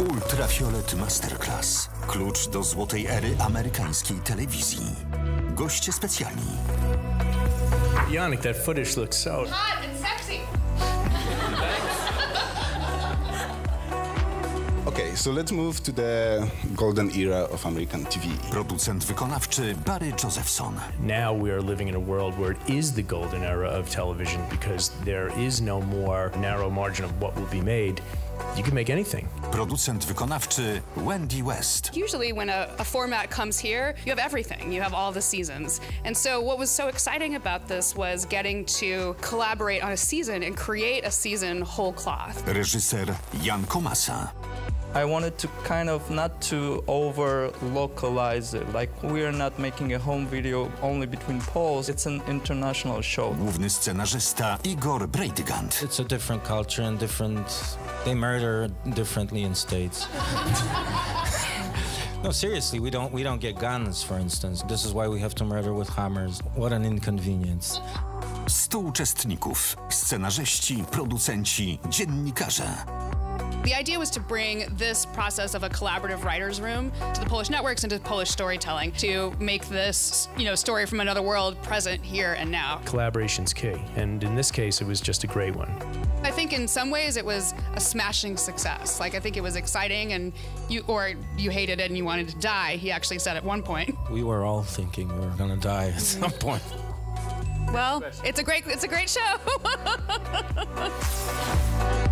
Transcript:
Ultrafiolet Masterclass. Klucz do złotej ery amerykańskiej telewizji. Goście specjalni. Yannick, that footage looks so hot and sexy. Okay, so let's move to the golden era of American TV. Producent wykonawczy Barry Josephson. Now we are living in a world where it is the golden era of television because there is no more narrow margin of what will be made. You can make anything. Producent wykonawczy Wendy West. Usually when a format comes here, you have everything. You have all the seasons. And so what was so exciting about this was getting to collaborate on a season and create a season whole cloth. Reżyser Jan Komasa. I wanted to kind of not to over-localize it. Like, we're not making a home video only between Poles. It's an international show. Główny scenarzysta Igor Breitygant. It's a different culture and different... They murder differently in states. No, seriously, we don't get guns, for instance. This is why we have to murder with hammers. What an inconvenience. 100 uczestników, scenarzyści, producenci, dziennikarze. The idea was to bring this process of a collaborative writer's room to the Polish networks and to Polish storytelling to make this, story from another world present here and now. Collaboration's key, and in this case, it was just a great one. I think in some ways it was a smashing success. Like, I think it was exciting, and you hated it and you wanted to die, he actually said at one point. We were all thinking we were gonna die at some point. Well, it's a great show.